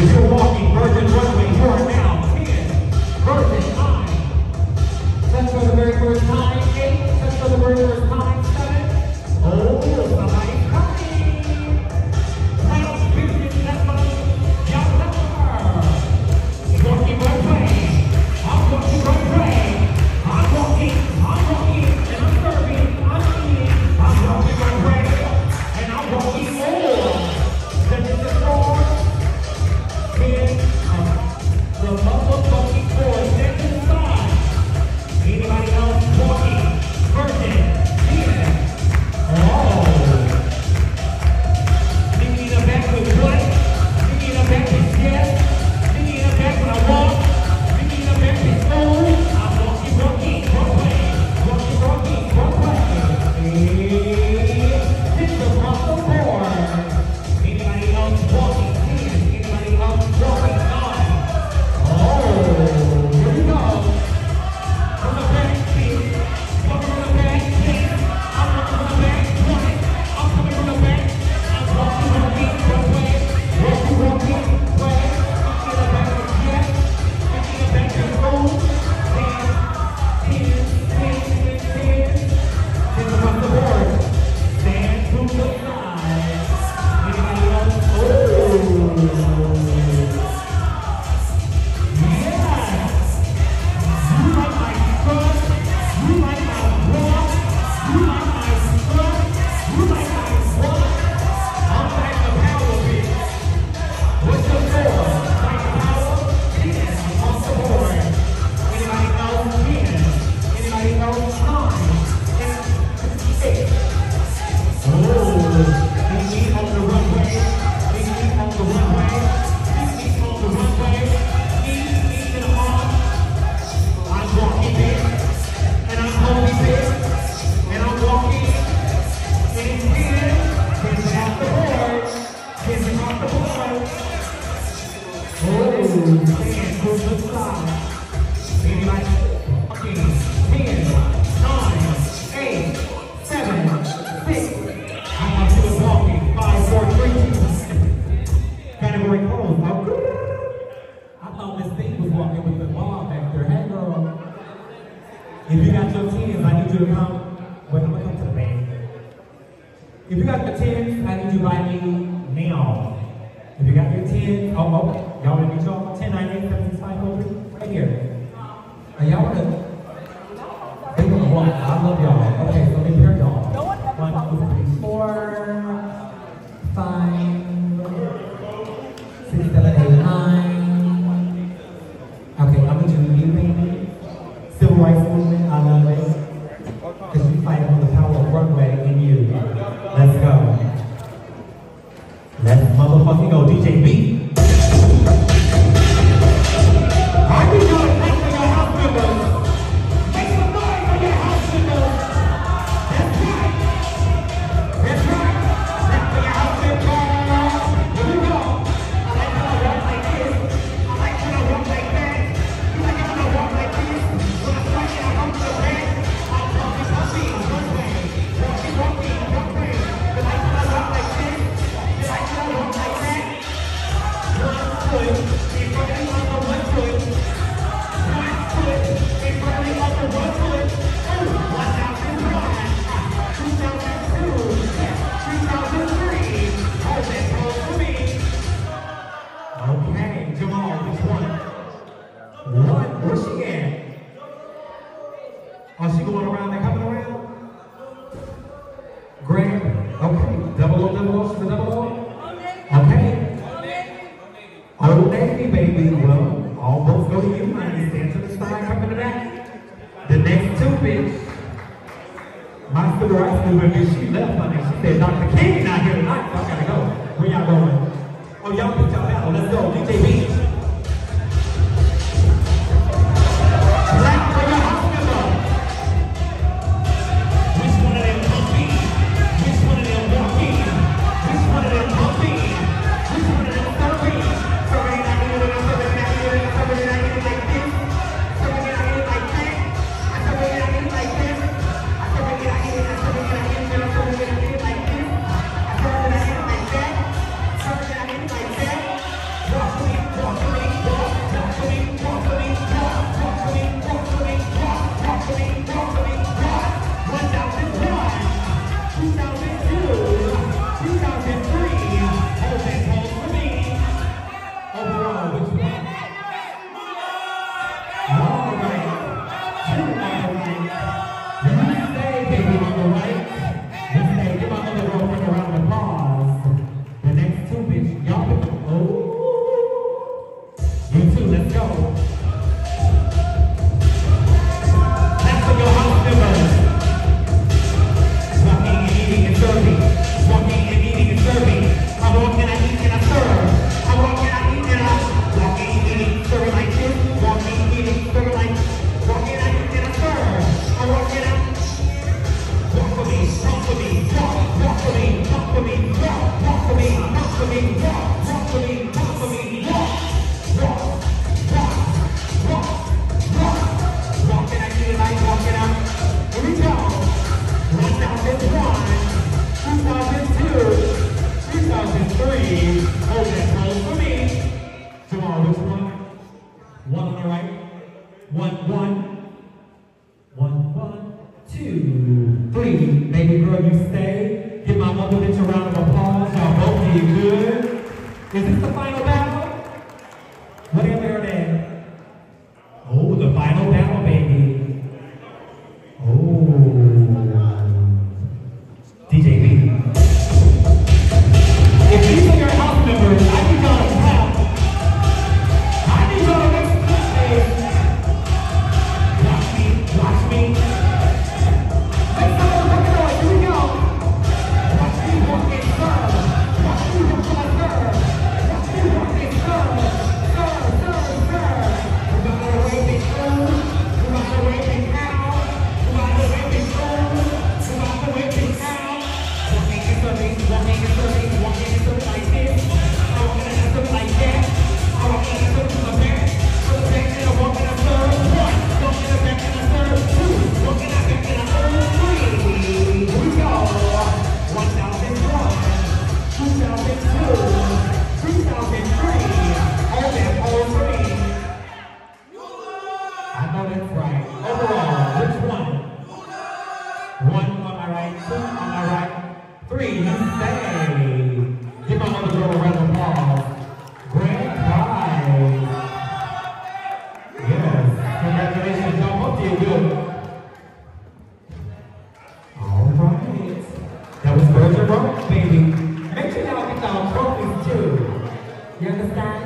If you're walking Virgin Runway, you are now in Virgin 9. Touch for the very first time. 8. Touch for the very first time. 7. Oh, somebody's coming. Now, 15 seconds. Walking runway. I'm walking runway. I'm walking, and I'm serving, I'm eating. I'm walking runway, and I'm walking more. This is the floor. Here's the motherfucking floor. Stand to the side. Anybody else walking? Virgin. Yeah. Oh. Thinking in the back with what? Thinking in the back with yes. Thinking in the back when I walk. Thinking in the back with oh. I'm walking, runway. Walking, runway. It's across the board. Anybody else walking? Anybody else walking? Oh, here we go. From the back, walking from the back, I'm walking from the back, 20. I'm coming from the back. I'm walking, runway. Walking, way. In the back of yes. In the back of oh. 10. It's across the board. Stand to the side. Anybody else? Oh. Yes. You like my strut. You like my walk. You like my strut. You like my walk. I'm like the power bitch. What's the score? Like the power? Yes. Across the board. Anybody know? Yes. Anybody know? Time. 8. Oh. Meet on the runway. Meet on the runway. Meet on the runway. Meet in the arm. I'm walking big. And I'm holding big. And I'm walking. And it's in. It's off the board. It's off the board. Oh. Stand to the side. Anybody? Okay. 10, 9, 8, 7, 6. I thought she was walking. 5, 4, 3, 2. Category closed. I thought Miss Thing was walking with the ball back there. Hey, girl. If you got your 10s, I need you to come. Wait, I'm going to come to the band. If you got the 10s, I need you by me now. If you got your 10s, y'all want to meet y'all? 10, 9, 8, 7, 6, 5, 4, 3. Right here. Are y'all ready? They gonna walk. I love y'all. Okay, so let me hear y'all. 1, 2, 3, 4, 5, 6, 7, 8, 9. Okay, I'm gonna do you, baby. Civil rights movement, I love it. Because you fight on the power of runway in you. Let's go. Let's motherfucking go, DJ B. I need you to make for your house members. Make some noise for your house members. That's right. That's right. That's for your house members. Here we go. I like when I walk like this. I like when I walk like that. You like it when I walk like this. When I strike it, I come to the back. I'm walking, runway. Walking, runway. You like when I walk like this. You like when I walk like that. One foot in front of you on the one foot. One foot in front of you on the one foot. Oh, 1001, 2002, 2003. Hold that pose for me. Okay, Jamal, which one? One. Where's she at? Oh, she going around and coming around? Great. Okay. Double O, she's a double O? Okay. Old Navy, baby. Well, all votes go to you, honey. Stand to the side, come in the back. The next two, bitch. My civil rights movement, bitch, she left, honey. She said, Dr. King not here tonight, so I gotta go. Where y'all going? Oh, y'all pick y'all battle. Let's go. DJ B. Clap for your house member. Which one of them pumping? Which one of them walking? Which one of them pumping? Which one of them serving? Serving like this. Serving like this. Serving like this. Serving like that. Serving like this. Serving like this. Serving like this. Serving like this. Serving like this. Like that. Serving like that. Walk with for me, walk for me, walk, walk, walk, walk, walk. Walking, I need it like walking out. Here we go. 1001, 2002, 2003. Hold that pose for me. Jamal, which one? One on the right. One, two, three. Baby girl, you stay. Give my mother bitch a round of applause. Y'all both did good. Is this the final battle? Whatever your name. Oh, the final battle, baby. Oh. DJ B. If these are your house members, I need y'all to clap. I need y'all to make some noise. Watch me, watch me. Make some more fucking noise. Here we go. Watch me walk and serve. Watch me walk and serve. Watch me walk and serve. Serve, serve, serve. We got the way we go. We got the way we now. We got the way we go. We got the way we now. Walking and serving, walking and serving, walking and serving like this. I'm walking and serving like that. I'm walking and serving to the back. To the back and I'm walking and serve. One, walking and back and I serve. Two, walking and back and I serve. Three. Here we go. 1001, 2002, 2003. Hold that pole for me. I know that's right. Overall, which one? One on my right, two on my right, three, you stay. Give my mother girl a round of applause. Grand prize. Yes, congratulations, y'all both did good. All right. That was Virgin Rock, baby. Make sure y'all get y'all trophies too. You understand?